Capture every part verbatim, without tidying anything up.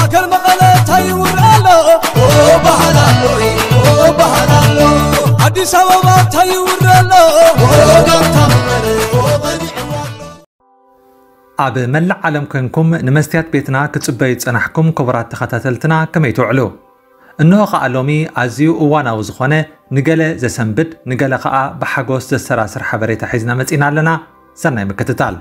ማእከል መቐለ ታይውራሎ ባህላሎ ባህላሎ አዲስ አበባ ታይውራሎ ጋንታ መቐለ ኣብ መላእ ዓለም ኮንኩም ንመስትያት ቤትና ክጽበዩ ጽናሕኩም ክቡራት ተኸታተልትና ከመይ ትውዕሉ እንሆ ኸኣ ሎሚ ኣዝዩ እዋናዊ ዝኾነ ንገለ ዘሰንብድ ንገለ ኸኣ ብሓጎስ ዘሰራስር ሓበሬታ ሒዝና መጺና ኣለና ሰናይ ምክትታል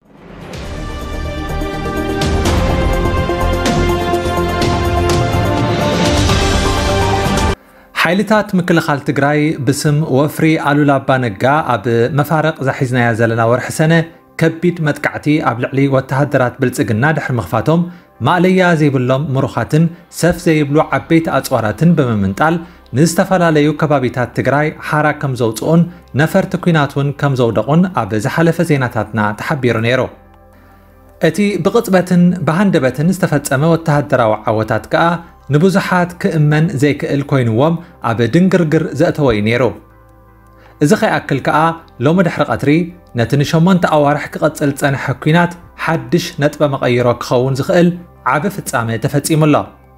ሓይልታት ምክልኻል ትግራይ ብስም ወፍሪ ኣሉላ ኣባ ነጋ ኣብ መፋረቕ ዛሒዝናያ ዘለና ወርሒ ሰነ ከቢድ መጥቃዕቲ ኣብ ልዕሊ ወተሃደራት ብልጽግና ድሕሪ ምኽፋቶም ማእለያ ዘይብሎም ምሩኻትን ሰፍ ዘይብሉ ዓበይቲ ኣጽዋራትን ብምምንጣል ንዝተፈላለዩ ከባቢታት ትግራይ ሓራ ከም ዘውፅኡን ነፈርቲ ኩናት እውን ከም ዘውደቑን ኣብ ዝሓለፈ ዜናታትና ተሓቢሩ ነይሩ እቲ ብቕጽበትን ብሃንደበትን ዝተፈጸመ ወተሃደራዊ ዓወታት ከኣ ንብዙሓት ክእመን ዘይክእል ኮይንዎም ኣብ ድንግርግር ዘእተወ እዩ ነይሩ እዚ ኸይኣክል ከኣ ሎሚ ድሕሪ ቀትሪ ነቲ ንሸሞንተ ኣዋርሕ ክቐጽል ጸንሐ ኩናት ሓድሽ ነጥበ መቐይሮ ክኸውን ዝኽእል ዓብ ፍጻመ ተፈጺሙሎ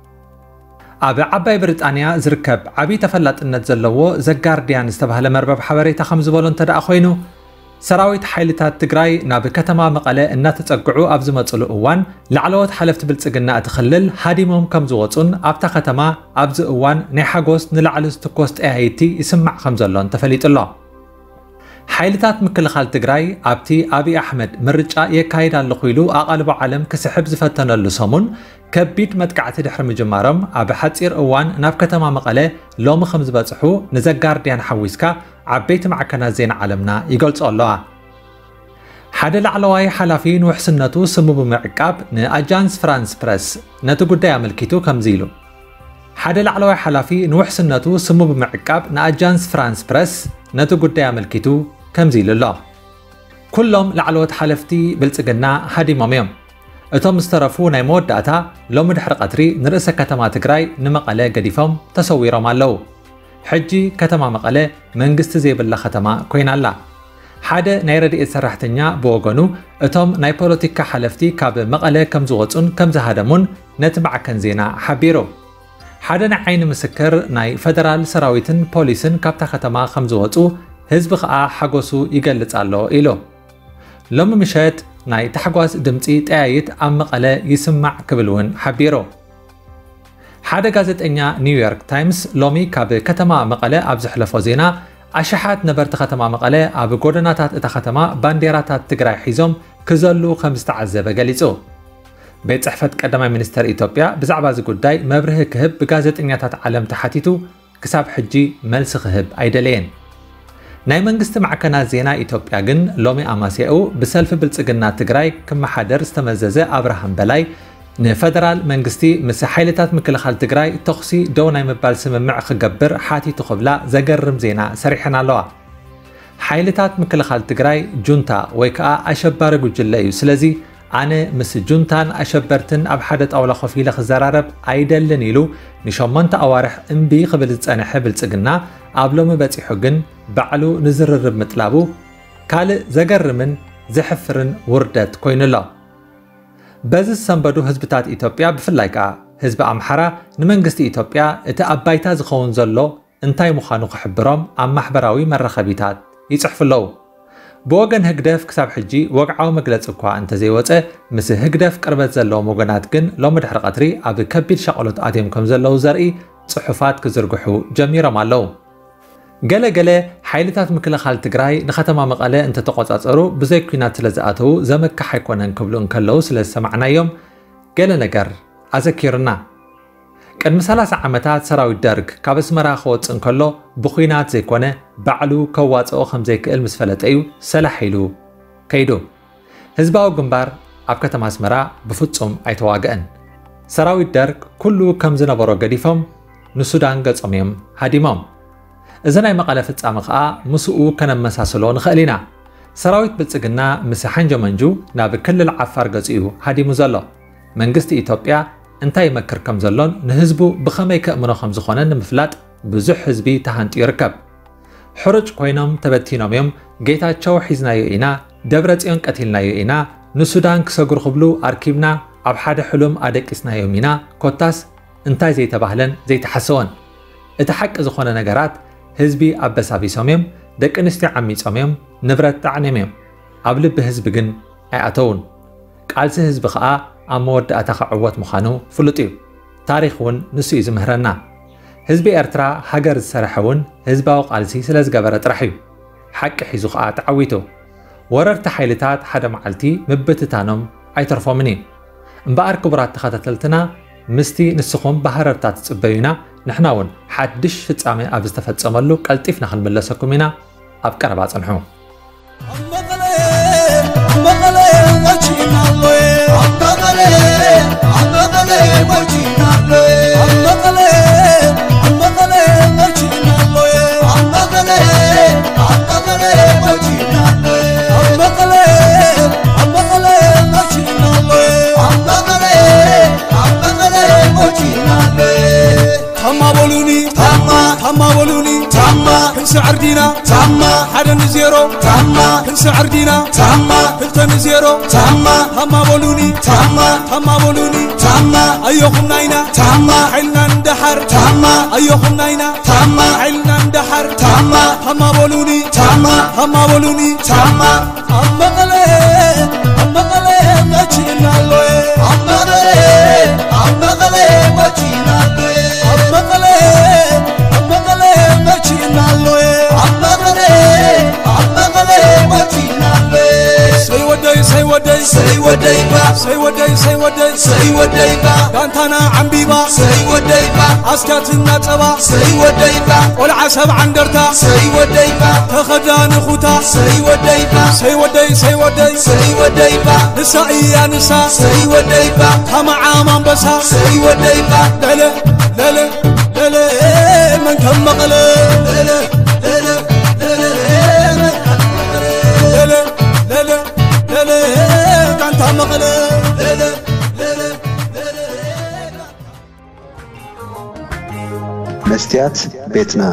ኣብ ዓባይ ብሪጣንያ ዝርከብ ዓብዪ ተፈላጥነት ዘለዎ ዘጋርድያን ዝተባህለ መርበብ ሓበሬታ ከም ዝበሎ እንተደኣ ኮይኑ ሰራዊት ሓይልታት ትግራይ ናብ ከተማ መቐለ እናተጸግዑ ኣብ ዝመጽሉ እዋን ላዕለዎት ሓለፍቲ ብልጽግና እቲ ክልል ሃዲሞም ከም ዝወጹን ኣብታ ከተማ ኣብዚ እዋን ናይ ሓጎስ ንላዕሊ ዝትኮስ ጠያይቲ ይስማዕ ከም ዘሎን ተፈሊጡሎ ሓይልታት ምክልኻል ትግራይ ኣብቲ ኣብይ ኣሕመድ ምርጫ የካይድ ኣለኹ ኢሉ ኣቓልቦ ዓለም ክስሕብ ዝፈተነሉ ሰሙን ከቢድ መጥቃዕቲ ድሕሪ ምጅማሮም ኣብ ሓፂር እዋን ናብ ከተማ መቐለ ሎሚ ከም ዝበጽሑ ንዘጋርድያን ሓዊስካ ዓበይቲ ማዕከናት ዜና ዓለምና ይገልጹ ኣለዋ ሓደ ላዕለዋይ ሓላፊ ንውሕስነቱ ስሙ ብምዕቃብ ንኣጃንስ ፍራንስ ፕረስ ነቲ ጉዳይ ኣመልኪቱ ከምዚ ኢሉ ሓደ ላዕለዋይ ሓላፊ ንውሕስነቱ ስሙ ብምዕቃብ ንኣጃንስ ፍራንስ ፕረስ ነቲ ጉዳይ ኣመልኪቱ ከምዚ ኢሉ ኣሎ ኩሎም ላዕለዎት ሓለፍቲ ብልጽግና ሃዲሞም እዮም እቶም ዝተረፉ ናይ መወዳእታ ሎሚ ድሕሪ ቀትሪ ንርእሰ ከተማ ትግራይ ንመቐለ ገዲፎም ተሰዊሮም ኣለዉ ሕጂ ከተማ መቐለ መንግስቲ ዘይብላ ከተማ ኮይና ኣላ ሓደ ናይ ረድኤት ሰራሕተኛ ብወገኑ እቶም ናይ ፖለቲካ ሓለፍቲ ካብ መቐለ ከም ዝወጹን ከም ዝሃደሙን ነቲ ማዕከን ዜና ሓቢሩ ሓደ ናይ ዓይኒ ምስክር ናይ ፌደራል ሰራዊትን ፖሊስን ካብታ ከተማ ከም ዝወጹ ህዝቢ ኸኣ ሓጎሱ ይገልጽ ኣሎ ኢሉ ሎሚ ምሸት ናይ ተሓጓስ ድምፂ ጠያይት ኣብ መቐለ ይስማዕ ክብል እውን ሓቢሩ ሓደ ጋዜጠኛ ኒውዮርክ ታይምስ ሎሚ ካብ ከተማ መቐለ ኣብ ዝሕለፎ ዜና ኣሽሓት ነበርቲ ከተማ መቐለ ኣብ ጎደናታት እታ ከተማ ባንዴራታት ትግራይ ሒዞም ክዘሉ ከም ዝተዓዘበ ገሊጹ ቤት ጽሕፈት ቀዳማይ ሚኒስተር ኢትዮጵያ ብዛዕባ እዚ ጉዳይ መብርሂ ክህብ ብጋዜጠኛታት ዓለም ተሓቲቱ ክሳብ ሕጂ መልሲ ክህብ ኣይደለየን ናይ መንግስቲ ማዕከናት ዜና ኢትዮጵያ ግን ሎሚ ኣማሲኡ ብሰልፊ ብልጽግና ትግራይ ክመሓደር ዝተመዘዘ ኣብርሃም በላይ ንፌደራል መንግስቲ ምስ ሓይልታት ምክልኻል ትግራይ ተኽሲ ደው ናይ ምባል ስምምዕ ክገብር ሓቲቱ ክብላ ዘገርም ዜና ሰሪሐን ኣለዋ ሓይልታት ምክልኻል ትግራይ ጁንታ ወይ ከዓ ኣሸባሪ ጉጅለ እዩ ስለዚ ኣነ ምስ ጁንታን ኣሸበርትን ኣብ ሓደ ጣውላ ኮፍ ኢለ ክዘራረብ ኣይደልን ኢሉ ንሸሞንተ ኣዋርሕ እምቢ ክብል ዝጸንሐ ብልጽግና ኣብ ሎሚ በፂሑ ግን ባዕሉ ንዝርርብ ምጥላቡ ካልእ ዘገርምን ዘሕፍርን ውርደት ኮይኑሎ በዚ ዝሰንበዱ ህዝብታት ኢትዮጵያ ብፍላይ ከዓ ህዝቢ ኣምሓራ ንመንግስቲ ኢትዮጵያ እቲ ኣባይታ ዝኸውን ዘሎ እንታይ ምዃኑ ክሕብሮም ኣብ ማሕበራዊ መራኸቢታት ይጽሕፍለዉ ብወገን ህግደፍ ክሳብ ሕጂ ወግዓዊ መግለፂ እኳ እንተዘይወፀ ምስ ህግደፍ ቅርበት ዘለዎም ወገናት ግን ሎሚ ድሕሪ ቀትሪ ኣብ ከቢድ ሸቐሎት ኣትዮም ከም ዘለዉ ዘርኢ ጽሑፋት ክዝርግሑ ጀሚሮም ኣለዉ ገለገለ ሓይልታት ምክልኻል ትግራይ ንከተማ መቐለ እንተተቆጻጸሩ ብዘይ ኩናት ስለ ዝኣተዉ ዘመካሕ ኣይኮነን ክብሉ እንከለዉ ስለ ዝሰማዕናዮም ገለ ነገር ኣዘኪርና ቅድሚ ሰላሳ ዓመታት ሰራዊት ደርግ ካብ ኣስመራ ክወፅእ እንከሎ ብኩናት ዘይኮነ ባዕሉ ከዋፅኦ ከም ዘይክእል ምስ ፈለጠ እዩ ሰላሕ ኢሉ ከይዱ ህዝባዊ ግንባር ኣብ ከተማ ኣስመራ ብፍጹም ኣይተዋግአን ሰራዊት ደርግ ኩሉ ከም ዝነበሮ ገዲፎም ንሱዳን ገጾም እዮም ሃዲሞም እዚ ናይ መቐለ ፍጻመ ከዓ ምስኡ ከነመሳስሎ ንኽእል ኢና ሰራዊት ብልጽግና ምስ ሓንጆ መንጁ ናብ ክልል ዓፋር ገጺኡ ሃዲሙ ዘሎ መንግስቲ ኢትዮጵያ እንታይ ይመክር ከም ዘሎን ንህዝቡ ብኸመይ ከእምኖ ከም ዝኾነ ንምፍላጥ ብዙሕ ህዝቢ ተሃንጡ ይርከብ ሕሩጭ ኮይኖም ተበቲኖም እዮም ጌታቸው ሒዝናዮ ኢና ደብረ ጽዮን ቀቲልናዮ ኢና ንሱዳን ክሰግሩ ክብሉ ኣርኪብና ኣብ ሓደ ሕሉም ኣደቂስናዮም ኢና ኮታስ እንታይ ዘይተባህለን ዘይተሓሰወን እቲ ሓቂ ዝኾነ ነገራት ህዝቢ ኣበሳቢሶም እዮም ደቂ ኣንስትዮ ዓሚፆም እዮም ንብረት ጣዕንዮም እዮም ኣብ ልቢ ህዝቢ ግን ኣይኣተውን ቃልሲ ህዝቢ ከዓ ኣብ መወዳእታ ክዕወት ምዃኑ ፍሉጥ እዩ ታሪክ እውን ንሱ እዩ ዝምህረና ህዝቢ ኤርትራ ሃገር ዝሰርሐ እውን ህዝባዊ ቃልሲ ስለ ዝገበረ ጥራሕ እዩ ሓቂ ሒዙ ከዓ ተዓዊቱ ወረርቲ ሓይልታት ሓደ መዓልቲ ምብትታኖም ኣይተርፎምን እዩ እምበኣር ክቡራት ተኸታተልትና ምስቲ ንስኹም ባህረርታት ትጽበዩና ንሕና እውን ሓድሽ ፍጻሜ ኣብ ዝተፈጸመሉ ቀልጢፍና ክንምለሰኩም ኢና ኣብ ቀረባ ጽንሑ سعر دينا تاما حدا نزيرو تاما سعر دينا تاما كلتا نزيرو تاما هما بولوني تاما هما بولوني تاما أيوهم ناينا تاما حيلنا ندحر تاما أيوهم ناينا تاما حيلنا ندحر تاما هما بولوني تاما هما بولوني تاما أما غلي أما غلي ما جينا لوي أما غلي أما غلي ما جينا لوي أما غلي أما غلي ما جينا لوي Say what day, say what day, say what day, ba. Say what day, say what day, say what day, ba. Dantana ambiba, say what day, ba. Askatina taba, say what day, ba. Wal asab andarta, say what day, ba. Takhadan khuta, say what day, ba. Say what day, say what day, say what day, ba. Nisa iya nisa, say what day, ba. Kama aman basa, say what day, ba. Lele, lele, lele, man kam maqale, lele, lele, lele, lele, lele, كانت مغلى ليلى ليلى ليلى مستيات بيتنا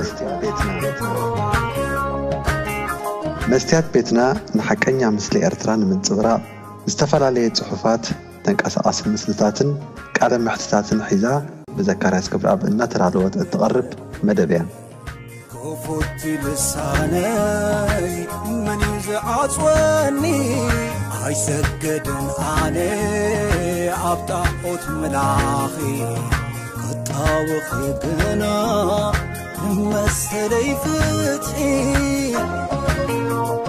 مستيات بيتنا نحكينا مثل إرتران من صغرى استفعالية صحفات تنقص مثلتاتن كعدم محتتاتن حيزا بذكرات كبر أب إنها ترعلوات التقرب مدبيا كفوت لساني من يزعصوني አይሰገድን አኔ አብጣዖት መላኺ ከጣወኺ ገና መሰለይ ፍትሒ